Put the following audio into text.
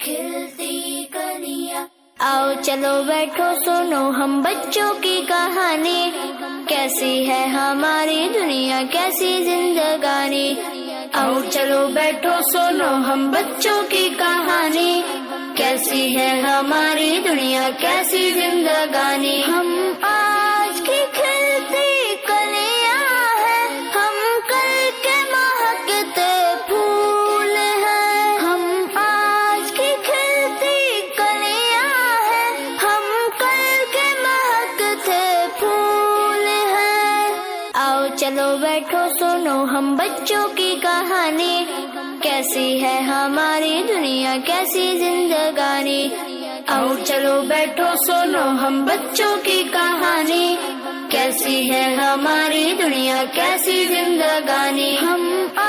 खिलती कलियां। आओ चलो बैठो सुनो हम बच्चों की कहानी, कैसी है हमारी दुनिया कैसी जिंदगानी। आओ चलो बैठो सुनो हम बच्चों की कहानी, कैसी है हमारी दुनिया कैसी जिंदगानी। हम आज की खिलती कलियां हैं, हम कल के महकते फूल हैं। हम आज की खिलती कलियां हैं, हम कल के महकते फूल हैं। आओ चलो बैठो सुनो हम बच्चों की कहानी, कैसी है हमारी दुनिया कैसी जिंदगानी। आओ चलो बैठो सुनो हम बच्चों की कहानी, कैसी है हमारी दुनिया कैसी जिंदगानी। हम